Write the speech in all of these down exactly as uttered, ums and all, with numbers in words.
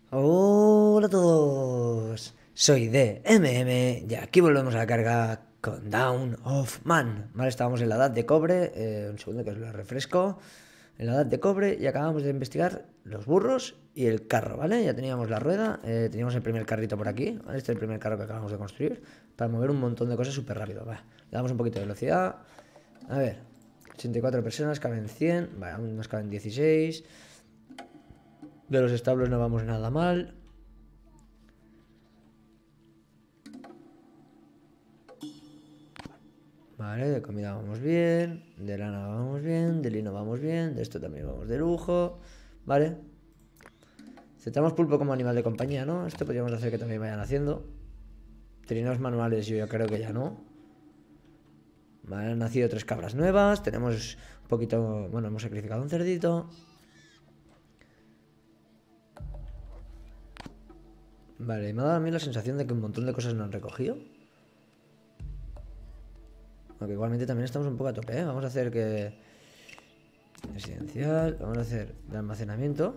Hola a todos, soy D M M y aquí volvemos a la carga con Down of Man. Vale, estábamos en la edad de cobre, eh, un segundo que os lo refresco. En la edad de cobre y acabamos de investigar los burros y el carro, ¿vale? Ya teníamos la rueda, eh, teníamos el primer carrito por aquí, ¿vale? Este es el primer carro que acabamos de construir para mover un montón de cosas súper rápido. Vale, le damos un poquito de velocidad. A ver, ochenta y cuatro personas, caben cien, vale, aún nos caben dieciséis. De los establos no vamos nada mal. Vale, de comida vamos bien, de lana vamos bien, de lino vamos bien, de esto también vamos de lujo. Vale. Aceptamos pulpo como animal de compañía, ¿no? Esto podríamos hacer que también vayan haciendo. Trineos manuales yo, yo creo que ya no. Vale, han nacido tres cabras nuevas, tenemos un poquito... Bueno, hemos sacrificado un cerdito. Vale, me ha dado a mí la sensación de que un montón de cosas no han recogido. Aunque igualmente también estamos un poco a tope, ¿eh? Vamos a hacer que... Residencial, vamos a hacer de almacenamiento.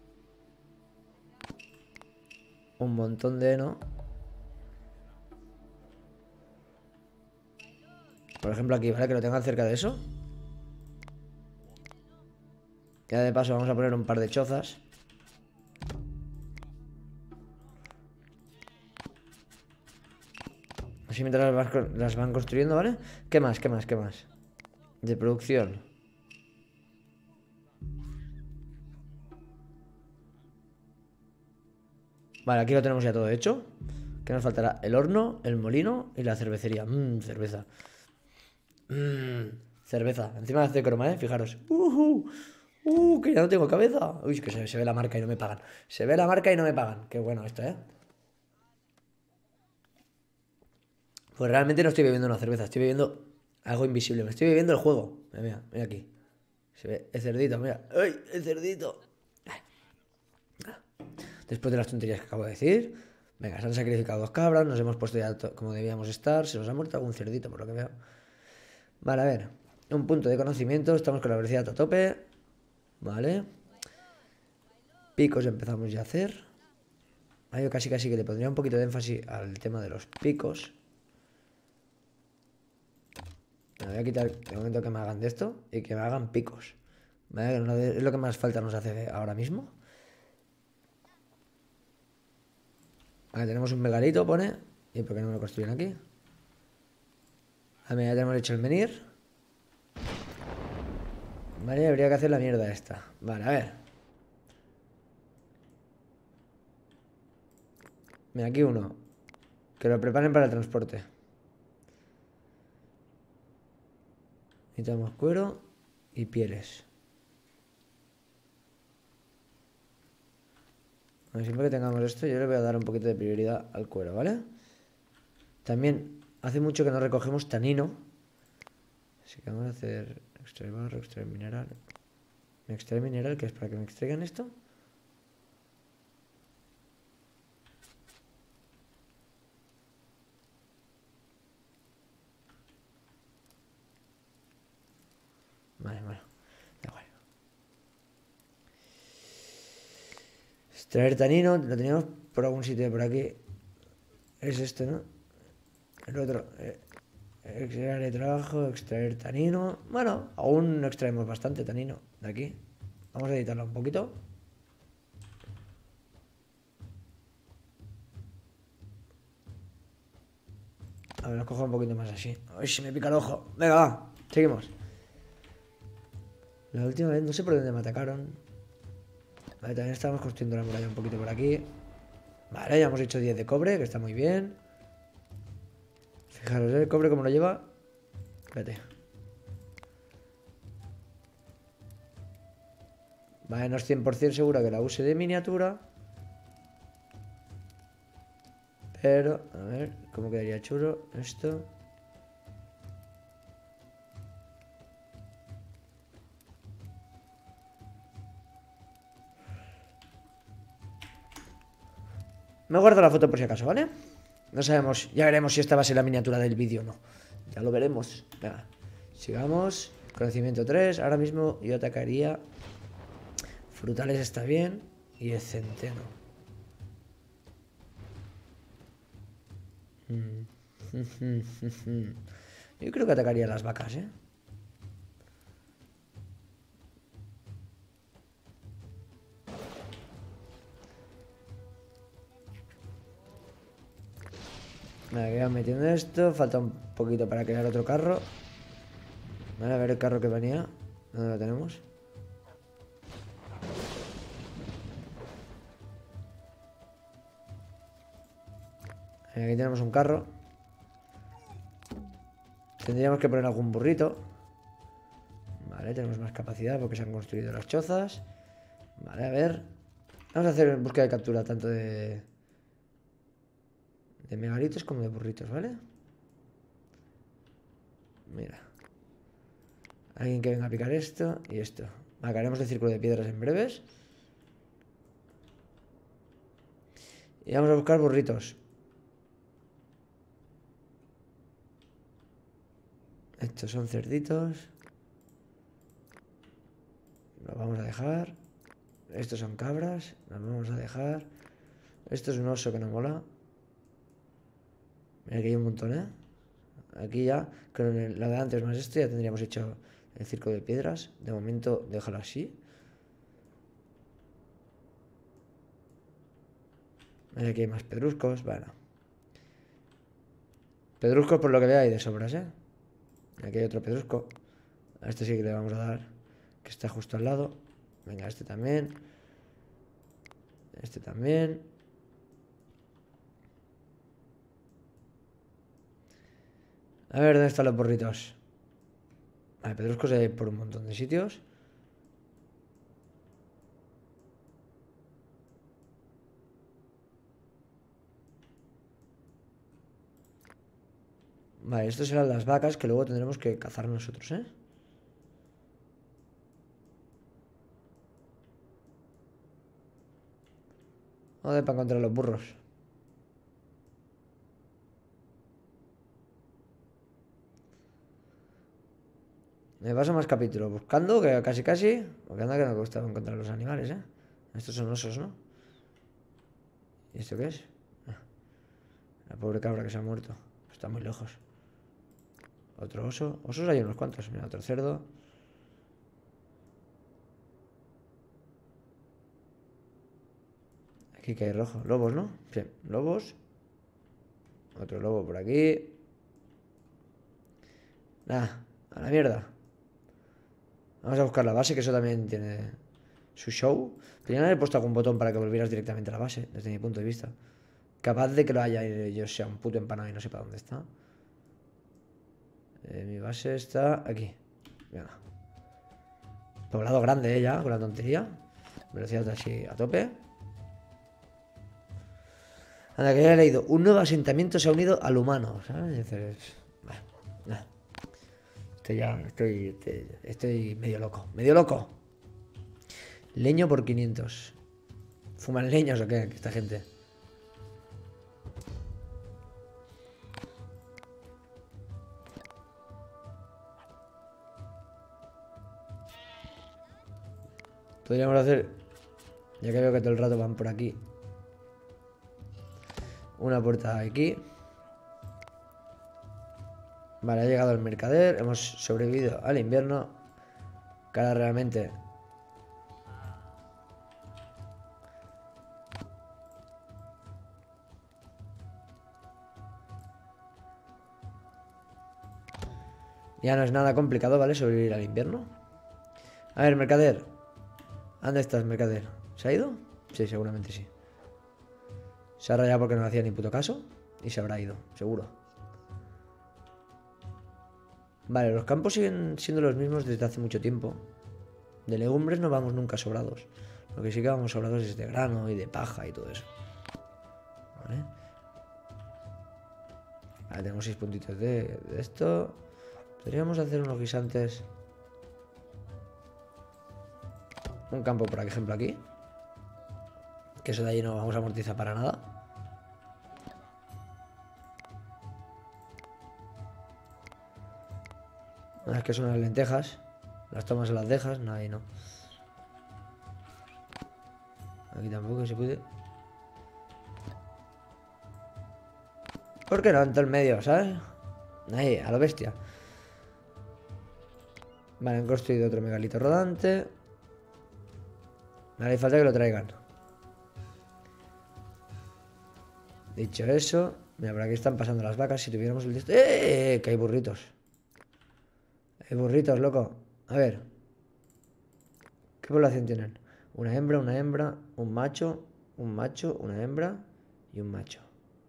Un montón de heno. Por ejemplo aquí, ¿vale? Que lo tengan cerca de eso. Ya de paso vamos a poner un par de chozas. Así mientras las van, las van construyendo, ¿vale? ¿Qué más? ¿Qué más? ¿Qué más? De producción. Vale, aquí lo tenemos ya todo hecho. ¿Qué nos faltará? El horno, el molino y la cervecería. Mmm, cerveza. Mmm, cerveza. Encima hace croma, ¿eh? Fijaros. Uh, uh, que ya no tengo cabeza. Uy, es que se, se ve la marca y no me pagan. Se ve la marca y no me pagan. Qué bueno esto, ¿eh? Pues realmente no estoy bebiendo una cerveza, estoy bebiendo algo invisible. Me estoy bebiendo el juego. Mira, mira, mira aquí. Se ve el cerdito, mira. ¡Ay, el cerdito! Después de las tonterías que acabo de decir. Venga, se han sacrificado dos cabras, nos hemos puesto ya como debíamos estar. Se nos ha muerto algún cerdito, por lo que veo. Vale, a ver. Un punto de conocimiento, estamos con la velocidad a tope. Vale. Picos empezamos ya a hacer. Ah, yo casi casi que le pondría un poquito de énfasis al tema de los picos. Me voy a quitar de momento que me hagan de esto y que me hagan picos. ¿Vale? Es lo que más falta nos hace ahora mismo. Vale, tenemos un megalito, pone. ¿Y por qué no me lo construyen aquí? A ver, ya tenemos hecho el menir. Vale, habría que hacer la mierda esta. Vale, a ver. Mira, aquí uno. Que lo preparen para el transporte. Necesitamos cuero y pieles. Bueno, siempre que tengamos esto, yo le voy a dar un poquito de prioridad al cuero, ¿vale? También hace mucho que no recogemos tanino. Así que vamos a hacer extraer barro, extraer mineral. Extraer mineral, que es para que me extraigan esto. Vale, bueno, da igual. Extraer tanino, lo teníamos por algún sitio por aquí. Es este, ¿no? El otro. Eh, extraer de trabajo, extraer tanino. Bueno, aún no extraemos bastante tanino de aquí. Vamos a editarlo un poquito. A ver, nos cojo un poquito más así. Uy, se me pica el ojo. Venga, va, seguimos. La última vez, no sé por dónde me atacaron. Vale, también estábamos construyendo la muralla un poquito por aquí. Vale, ya hemos hecho diez de cobre, que está muy bien. Fijaros, ¿eh? El cobre como lo lleva. Espérate. Vale, no es cien por ciento seguro que la use de miniatura. Pero, a ver, ¿cómo quedaría chulo esto? Me guardo la foto por si acaso, ¿vale? No sabemos, ya veremos si esta va a ser la miniatura del vídeo o no. Ya lo veremos. Venga, sigamos. Conocimiento tres. Ahora mismo yo atacaría. Frutales está bien. Y el centeno. Yo creo que atacaría a las vacas, ¿eh? Vale, voy metiendo esto. Falta un poquito para crear otro carro. Vale, a ver el carro que venía. ¿Dónde lo tenemos? Aquí tenemos un carro. Tendríamos que poner algún burrito. Vale, tenemos más capacidad porque se han construido las chozas. Vale, a ver. Vamos a hacer búsqueda de captura tanto de... de megalitos como de burritos, ¿vale? Mira. Alguien que venga a picar esto y esto. Vale, haremos el círculo de piedras en breves. Y vamos a buscar burritos. Estos son cerditos. Los vamos a dejar. Estos son cabras. Los vamos a dejar. Esto es un oso que no mola. Mira que hay un montón, ¿eh? Aquí ya, con la de antes más esto, ya tendríamos hecho el circo de piedras. De momento, déjalo así. Aquí hay más pedruscos. Bueno. Pedruscos por lo que veo hay de sobras, ¿eh? Aquí hay otro pedrusco. A este sí que le vamos a dar, que está justo al lado. Venga, este también. Este también. A ver, ¿dónde están los burritos? Vale, pedruscos hay por un montón de sitios. Vale, estos serán las vacas que luego tendremos que cazar nosotros, ¿eh? Joder, para encontrar los burros. Me paso más capítulos buscando, que casi casi. Porque anda que no costaba encontrar los animales, ¿eh? Estos son osos, ¿no? ¿Y esto qué es? Ah, la pobre cabra que se ha muerto. Está muy lejos. Otro oso. Osos hay unos cuantos. Mira, otro cerdo. Aquí que hay rojo. Lobos, ¿no? Sí, lobos. Otro lobo por aquí. Nada, a la mierda. Vamos a buscar la base, que eso también tiene su show. Podrían haber puesto algún botón para que volvieras directamente a la base, desde mi punto de vista. Capaz de que lo haya y yo sea un puto empanado y no sepa dónde está. Eh, mi base está aquí. Venga. Poblado grande, ¿eh? Ya, con la tontería. Velocidad así a tope. Anda, que ya he leído. Un nuevo asentamiento se ha unido al humano, ¿sabes? Entonces, bueno, nah. Estoy ya, estoy, estoy, estoy medio loco. Medio loco. Leño por quinientos. ¿Fuman leños o qué? Esta gente. Podríamos hacer, ya que veo que todo el rato van por aquí, una puerta aquí. Vale, ha llegado el mercader. Hemos sobrevivido al invierno. Que ahora realmente ya no es nada complicado, ¿vale? Sobrevivir al invierno. A ver, mercader. ¿Dónde estás, mercader? ¿Se ha ido? Sí, seguramente sí. Se ha rayado porque no hacía ni puto caso. Y se habrá ido, seguro. Vale, los campos siguen siendo los mismos desde hace mucho tiempo. De legumbres no vamos nunca sobrados. Lo que sí que vamos sobrados es de grano y de paja y todo eso. Vale. Vale, tenemos seis puntitos de, de esto. Podríamos hacer unos guisantes. Un campo, por ejemplo, aquí. Que eso de ahí no vamos a amortizar para nada. Es que son las lentejas. Las tomas y las dejas. No, ahí no. Aquí tampoco se puede. ¿Por qué no? En todo el medio, ¿sabes? Ahí, a lo bestia. Vale, han construido otro megalito rodante. Vale, falta que lo traigan. Dicho eso, mira, por aquí están pasando las vacas. Si tuviéramos el... ¡Eh! Que hay burritos. Hay burritos, loco. A ver. ¿Qué población tienen? Una hembra, una hembra, un macho, un macho, una hembra y un macho.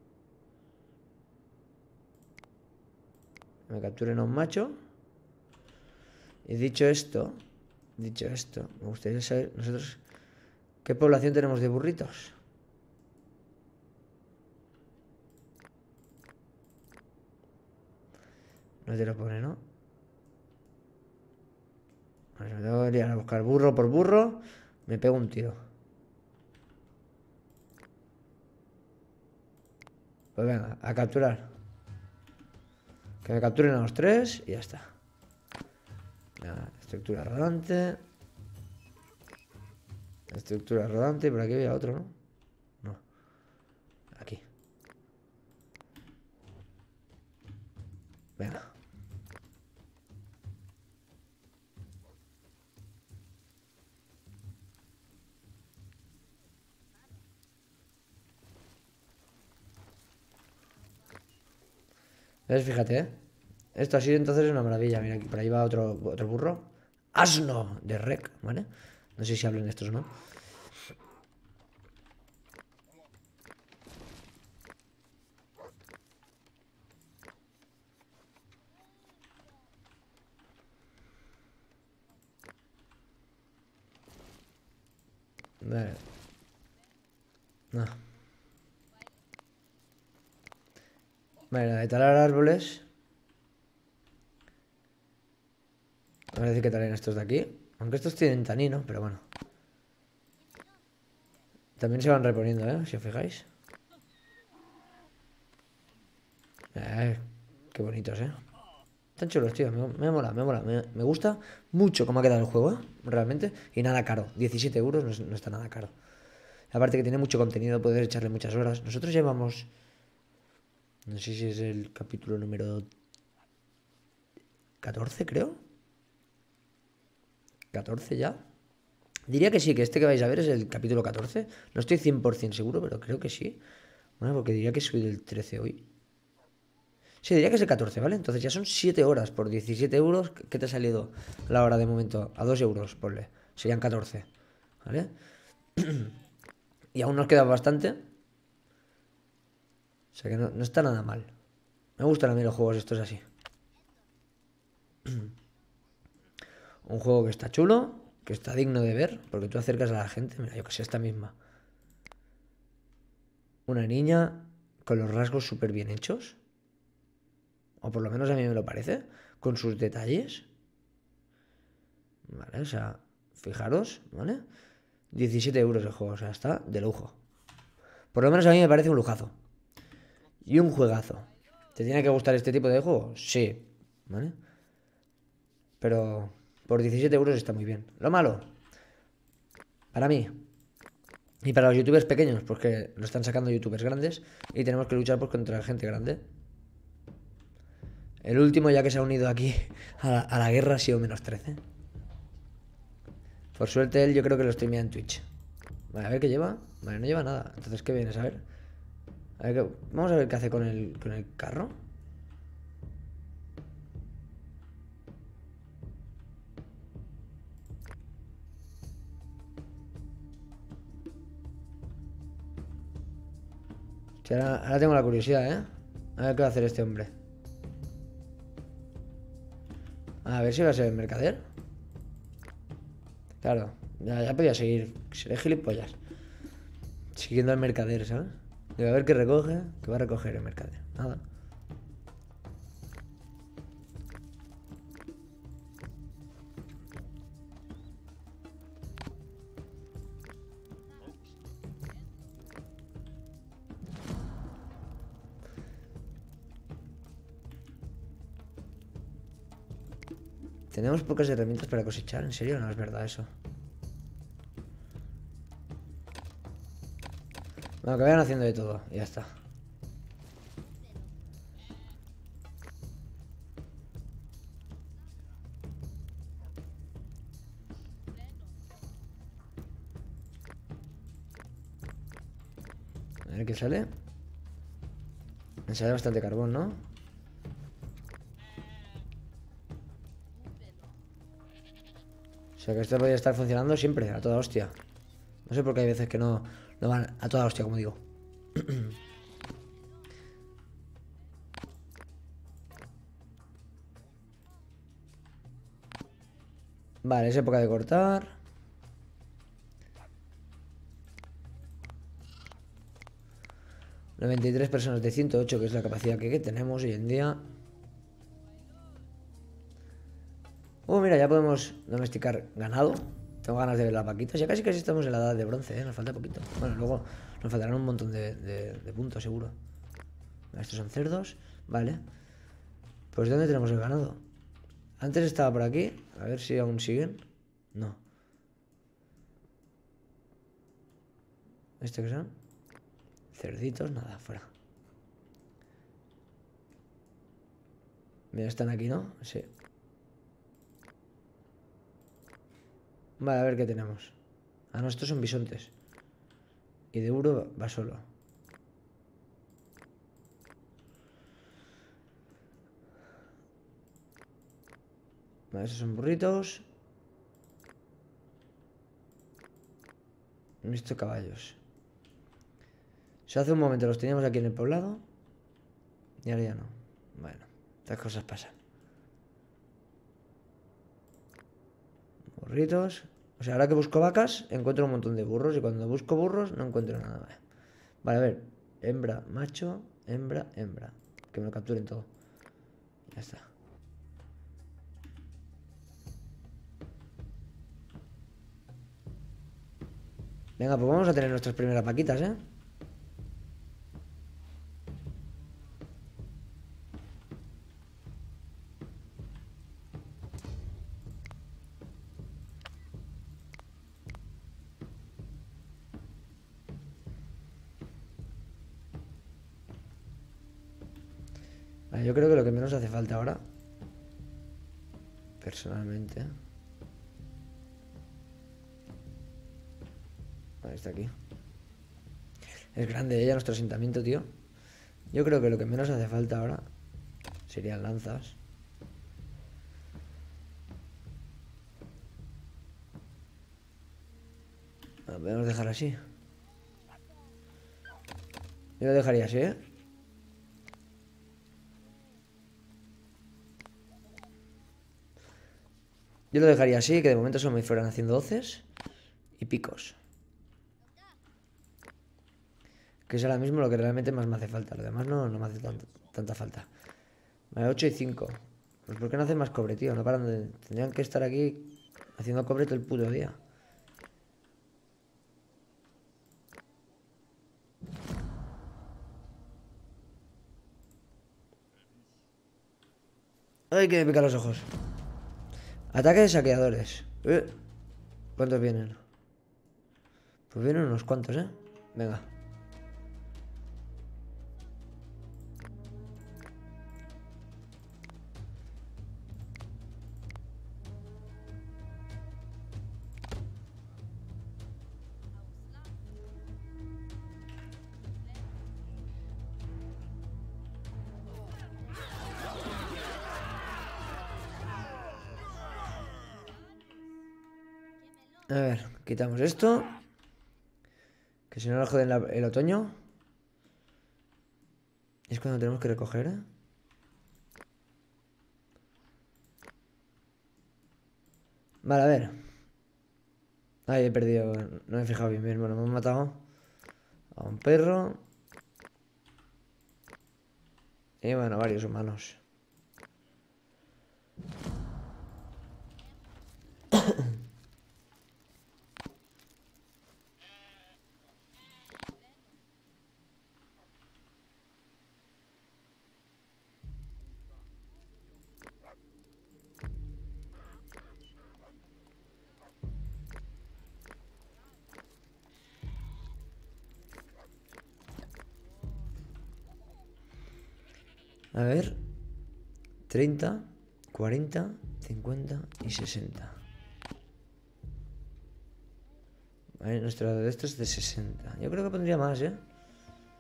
Me capturen a un macho. Y dicho esto, dicho esto, me gustaría saber nosotros qué población tenemos de burritos. No te lo pone, ¿no? Pues me tengo que ir a buscar burro por burro. Me pego un tiro. Pues venga, a capturar. Que me capturen a los tres y ya está. Nada, estructura rodante. Estructura rodante. Y por aquí había otro, ¿no? No. Aquí. Venga. ¿Ves? Fíjate, ¿eh? Esto así entonces es una maravilla. Mira, aquí por ahí va otro, otro burro. Asno de rec, ¿vale? No sé si hablan estos o no. Vale. No. Vale, la de talar árboles. Vamos a decir que talen estos de aquí. Aunque estos tienen tanino, pero bueno. También se van reponiendo, ¿eh? Si os fijáis. Eh, qué bonitos, ¿eh? Están chulos, tío. Me, me mola, me mola. Me, me gusta mucho cómo ha quedado el juego, ¿eh? Realmente. Y nada caro. diecisiete euros no, es- no está nada caro. Aparte que tiene mucho contenido, puedes echarle muchas horas. Nosotros llevamos... No sé si es el capítulo número catorce, creo. catorce ya. Diría que sí, que este que vais a ver es el capítulo catorce. No estoy cien por ciento seguro, pero creo que sí. Bueno, porque diría que he subido el trece hoy. Sí, diría que es el catorce, ¿vale? Entonces ya son siete horas por diecisiete euros. ¿Qué te ha salido la hora de momento? A dos euros, ponle. Serían catorce, ¿vale? Y aún nos queda bastante. O sea que no, no está nada mal. Me gustan a mí los juegos estos así. Un juego que está chulo, que está digno de ver, porque tú acercas a la gente. Mira, yo que sé, esta misma. Una niña con los rasgos súper bien hechos. O por lo menos a mí me lo parece. Con sus detalles. Vale, o sea, fijaros, ¿vale? diecisiete euros el juego, o sea, está de lujo. Por lo menos a mí me parece un lujazo. Y un juegazo. ¿Te tiene que gustar este tipo de juego? Sí, ¿vale? Pero por diecisiete euros está muy bien. Lo malo, para mí, y para los youtubers pequeños, porque lo están sacando youtubers grandes y tenemos que luchar pues, contra gente grande. El último ya que se ha unido aquí a la, a la guerra ha sido menos trece. Por suerte él yo creo que lo streamea en Twitch. Vale, a ver qué lleva. Vale, no lleva nada. Entonces, ¿qué vienes a ver? A ver qué... Vamos a ver qué hace con el, con el carro. Sí, ahora, ahora tengo la curiosidad, ¿eh? A ver qué va a hacer este hombre. A ver si va a ser el mercader. Claro, ya, ya podía seguir. Seré gilipollas. Siguiendo al mercader, ¿sabes? Digo, a ver qué recoge. ¿Qué va a recoger el mercader? Nada. Tenemos pocas herramientas para cosechar. ¿En serio? No es verdad eso. Bueno, que vayan haciendo de todo. Y ya está. A ver qué sale. Me sale bastante carbón, ¿no? O sea que esto podría estar funcionando siempre, a toda hostia. No sé por qué hay veces que no, no van a toda hostia, como digo. Vale, es época de cortar. noventa y tres personas de ciento ocho, que es la capacidad que tenemos hoy en día. Oh, mira, ya podemos domesticar ganado. Tengo ganas de ver las vaquitas. Ya casi casi estamos en la edad de bronce, ¿eh? Nos falta poquito. Bueno, luego nos faltarán un montón de, de, de puntos, seguro. Estos son cerdos. Vale. Pues ¿dónde tenemos el ganado? Antes estaba por aquí. A ver si aún siguen. No. ¿Este qué son? Cerditos, nada, fuera. Mira, están aquí, ¿no? Sí. Vale, a ver qué tenemos. Ah, no, estos son bisontes. Y de Uro va solo. Vale, esos son burritos. He visto caballos. O sea, hace un momento los teníamos aquí en el poblado. Y ahora ya no. Bueno, estas cosas pasan. Burritos. O sea, ahora que busco vacas, encuentro un montón de burros. Y cuando busco burros, no encuentro nada. Vale, a ver. Hembra, macho, hembra, hembra. Que me lo capturen todo. Ya está. Venga, pues vamos a tener nuestras primeras vaquitas, ¿eh? Vale, yo creo que lo que menos hace falta ahora, personalmente, vale, está aquí. Es grande ella, nuestro asentamiento, tío. Yo creo que lo que menos hace falta ahora serían lanzas. Lo podemos dejar así. Yo lo dejaría así, ¿eh? Yo lo dejaría así, que de momento solo me fueran haciendo hoces y picos. Que es ahora mismo lo que realmente más me hace falta. Lo demás no, no me hace tanto, tanta falta. Vale, ocho y cinco. Pues ¿por qué no hacen más cobre, tío? No paran de... Tendrían que estar aquí haciendo cobre todo el puto día. Ay, que me pican los ojos. Ataque de saqueadores. Eh, ¿Cuántos vienen? Pues vienen unos cuantos, ¿eh? Venga. A ver, quitamos esto. Que si no nos joden la- el otoño. Es cuando tenemos que recoger, ¿eh? Vale, a ver. Ay, he perdido. No me he fijado bien, bien. Bueno, me han matado a un perro. Y bueno, varios humanos. A ver. treinta, cuarenta, cincuenta y sesenta. Vale, nuestro de esto es de sesenta. Yo creo que pondría más, ¿eh?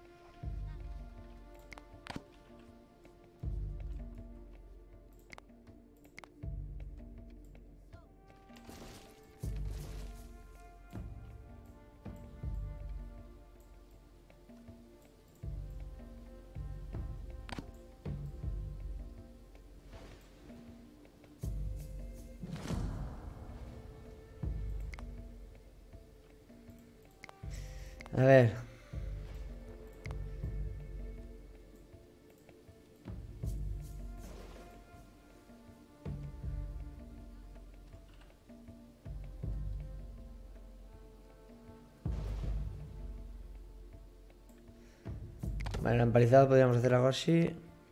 A ver. Vale, la empalizada podríamos hacer algo así.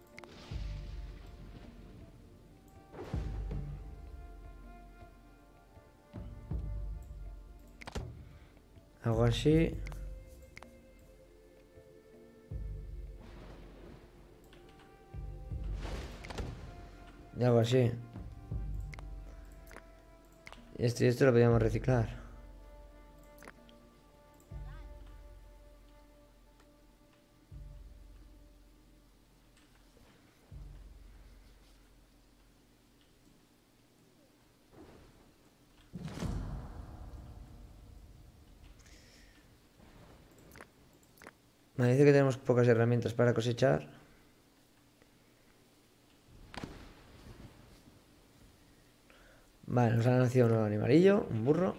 Algo así. Y algo así. Y esto y esto lo podríamos reciclar. Me dice que tenemos pocas herramientas para cosechar. Vale, nos ha nacido un nuevo animalillo, un burro.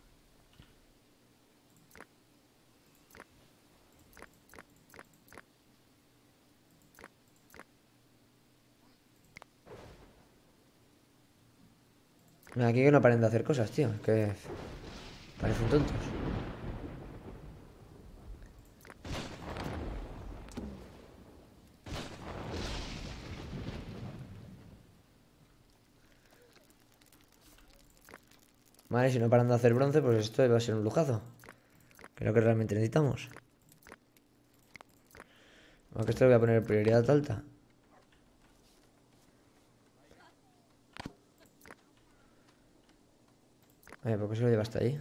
Aquí que no paren de hacer cosas, tío. Que parecen tontos. Vale, si no paran de hacer bronce, pues esto va a ser un lujazo. Que es lo que realmente necesitamos. Aunque esto lo voy a poner prioridad alta. Vale, ¿por qué se lo lleva hasta ahí?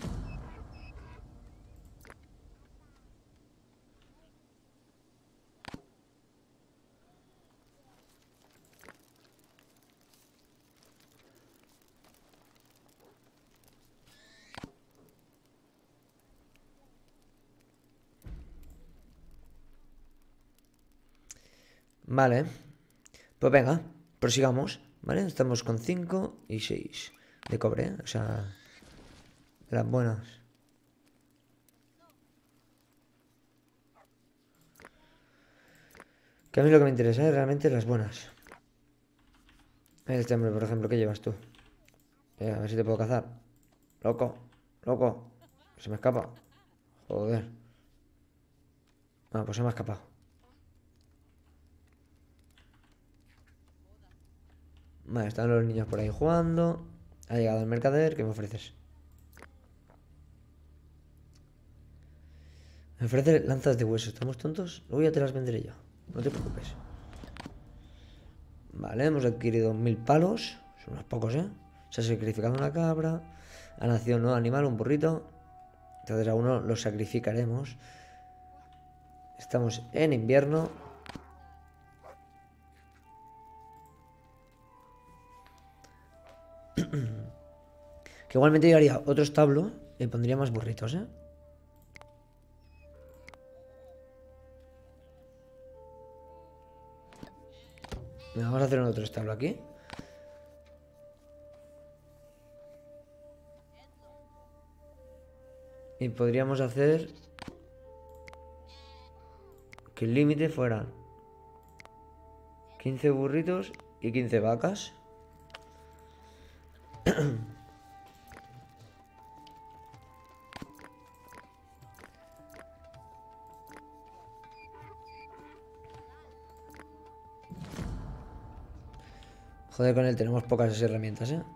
Vale. Pues venga, prosigamos. ¿Vale? Estamos con cinco y seis de cobre, ¿eh? O sea, de las buenas. Que a mí lo que me interesa es realmente las buenas. Este hombre, por ejemplo, ¿qué llevas tú? Eh, a ver si te puedo cazar. Loco, loco. Se me escapa. Joder. Ah, pues se me ha escapado. Vale, están los niños por ahí jugando. Ha llegado el mercader. ¿Qué me ofreces? Me ofrece lanzas de hueso. ¿Estamos tontos? Luego ya te las venderé yo. No te preocupes. Vale, hemos adquirido mil palos. Son unos pocos, ¿eh? Se ha sacrificado una cabra. Ha nacido un nuevo animal, un burrito. Entonces a uno lo sacrificaremos. Estamos en invierno. Que igualmente yo haría otro establo y pondría más burritos, ¿eh? Vamos a hacer un otro establo aquí. Y podríamos hacer que el límite fueran quince burritos y quince vacas. Joder, con él tenemos pocas herramientas, ¿eh?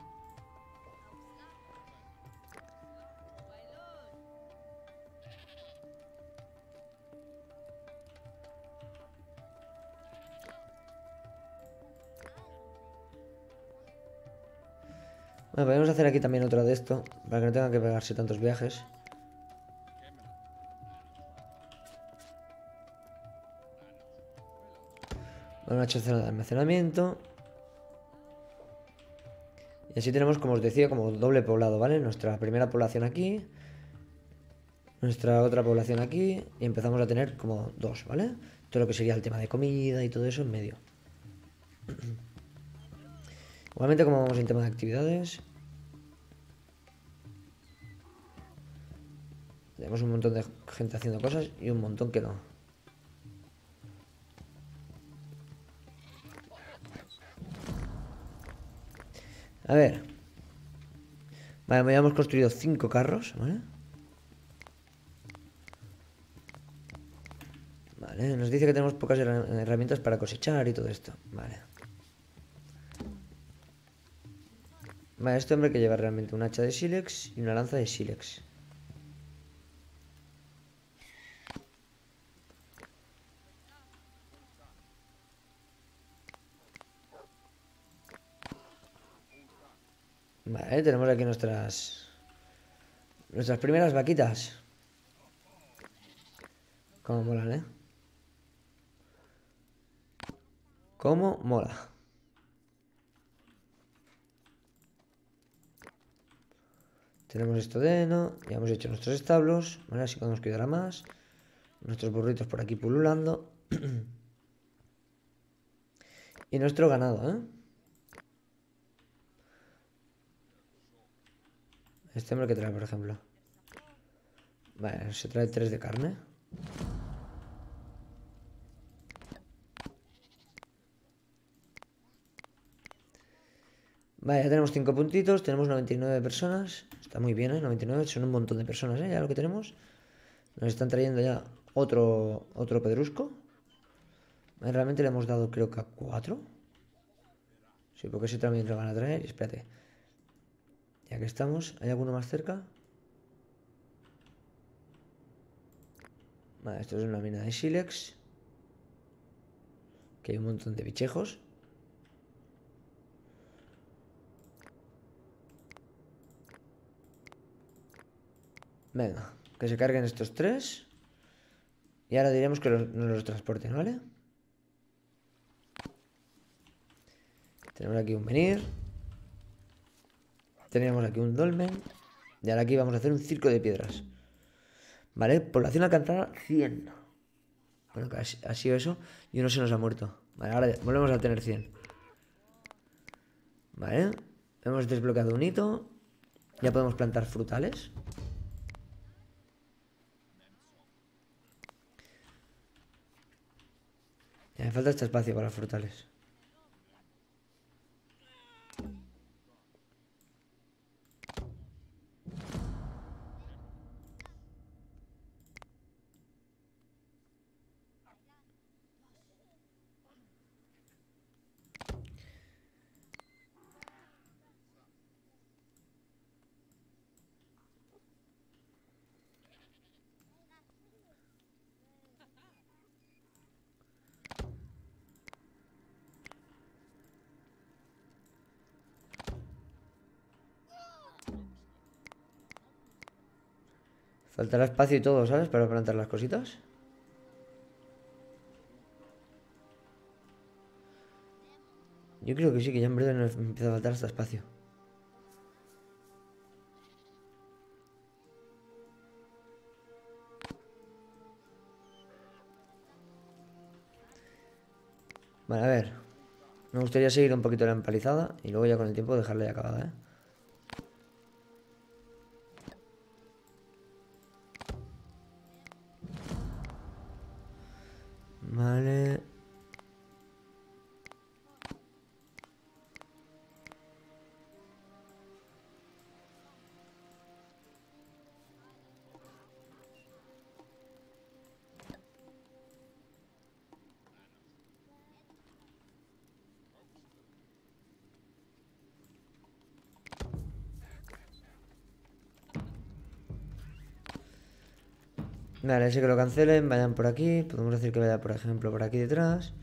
Bueno, podemos hacer aquí también otra de esto, para que no tengan que pegarse tantos viajes. Una zona de almacenamiento. Y así tenemos, como os decía, como doble poblado, ¿vale? Nuestra primera población aquí. Nuestra otra población aquí. Y empezamos a tener como dos, ¿vale? Todo lo que sería el tema de comida y todo eso en medio. Igualmente, como vamos en tema de actividades, Tenemos un montón de gente haciendo cosas y un montón que no. A ver. Vale, ya hemos construido cinco carros, ¿vale? Vale, nos dice que tenemos pocas herramientas para cosechar y todo esto. Vale. Vale, este hombre que lleva realmente un hacha de sílex y una lanza de sílex. Vale, tenemos aquí nuestras... Nuestras primeras vaquitas. Cómo molan, ¿eh? Cómo mola. Tenemos esto de no. Ya hemos hecho nuestros establos. Vale, así podemos cuidar a más. Nuestros burritos por aquí pululando. Y nuestro ganado, ¿eh? Este hombre que trae, por ejemplo. Vale, se trae tres de carne. Vale, ya tenemos cinco puntitos. Tenemos noventa y nueve personas. Está muy bien, ¿eh? noventa y nueve son un montón de personas, ¿eh? Ya lo que tenemos. Nos están trayendo ya otro, otro pedrusco. Vale, realmente le hemos dado creo que a cuatro. Sí, porque ese también lo van a traer. Espérate. Ya que estamos, ¿hay alguno más cerca? Vale, esto es una mina de sílex. Que hay un montón de bichejos. Venga, que se carguen estos tres. Y ahora diremos que los, nos los transporten, ¿vale? Tenemos aquí un venir. Tenemos aquí un dolmen. Y ahora aquí vamos a hacer un circo de piedras. Vale, población alcanzada cien. Bueno, que ha sido eso. Y uno se nos ha muerto. Vale, ahora volvemos a tener cien. Vale. Hemos desbloqueado un hito. Ya podemos plantar frutales. Ya me falta este espacio para los frutales. Faltará espacio y todo, ¿sabes? Para plantar las cositas. Yo creo que sí, que ya en breve nos empieza a faltar hasta espacio. Vale, a ver. Me gustaría seguir un poquito la empalizada y luego ya con el tiempo dejarla ya acabada, ¿eh? Vale. Vale, ese que lo cancelen, vayan por aquí. Podemos decir que vaya, por ejemplo, por aquí detrás.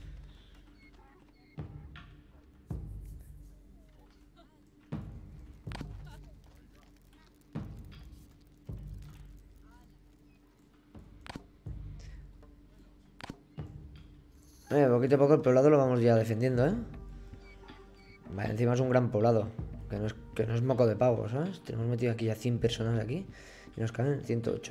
Eh, poquito a poco el poblado lo vamos ya defendiendo, ¿eh? Vale, encima es un gran poblado. Que no es, que no es moco de pavo, ¿sabes? Tenemos metido aquí ya cien personas aquí. Y nos caen ciento ocho.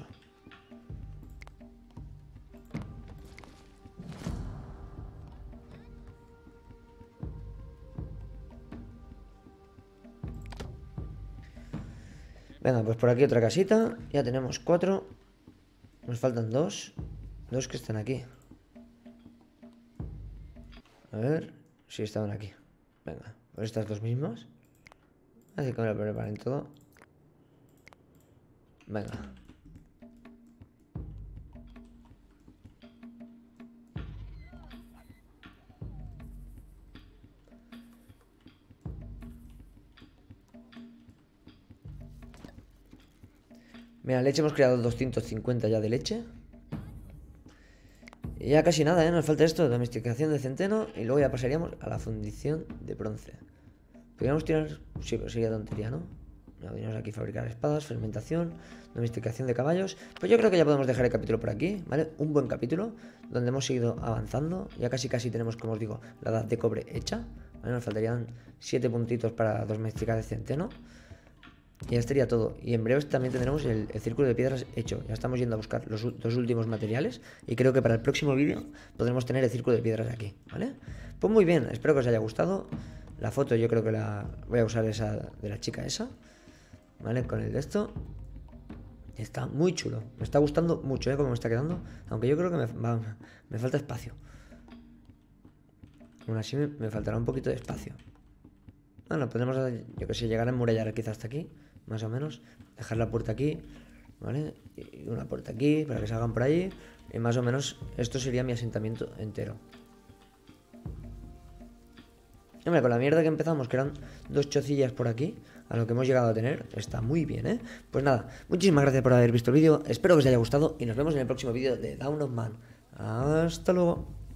Venga, pues por aquí otra casita. Ya tenemos cuatro. Nos faltan dos. Dos que están aquí. A ver. Sí, estaban aquí. Venga, pues estas dos mismas. Así que me lo preparen todo. Venga. Mira, leche hemos creado doscientos cincuenta ya de leche. Y ya casi nada, ¿eh? Nos falta esto, domesticación de centeno. Y luego ya pasaríamos a la fundición de bronce. Podríamos tirar... Sí, pero sería tontería, ¿no? Venimos aquí a fabricar espadas, fermentación, domesticación de caballos. Pues yo creo que ya podemos dejar el capítulo por aquí, ¿vale? Un buen capítulo, donde hemos seguido avanzando. Ya casi casi tenemos, como os digo, la edad de cobre hecha, ¿vale? Nos faltarían siete puntitos para domesticar el centeno. Y ya estaría todo. Y en breve también tendremos el, el círculo de piedras hecho. Ya estamos yendo a buscar los dos últimos materiales. Y creo que para el próximo vídeo podremos tener el círculo de piedras aquí, ¿vale? Pues muy bien, espero que os haya gustado. La foto yo creo que la voy a usar esa de la chica esa, ¿vale? Con el de esto. Está muy chulo. Me está gustando mucho, ¿eh? Cómo me está quedando. Aunque yo creo que me, va, me falta espacio. Aún así me, me faltará un poquito de espacio. Bueno, podemos, yo que sé, llegar a emmurallar quizás hasta aquí. Más o menos. Dejar la puerta aquí, ¿vale? Y una puerta aquí para que salgan por ahí. Y más o menos esto sería mi asentamiento entero. Hombre, con la mierda que empezamos, que eran dos chocillas por aquí, a lo que hemos llegado a tener, está muy bien, ¿eh? Pues nada, muchísimas gracias por haber visto el vídeo, espero que os haya gustado y nos vemos en el próximo vídeo de Dawn of Man. Hasta luego.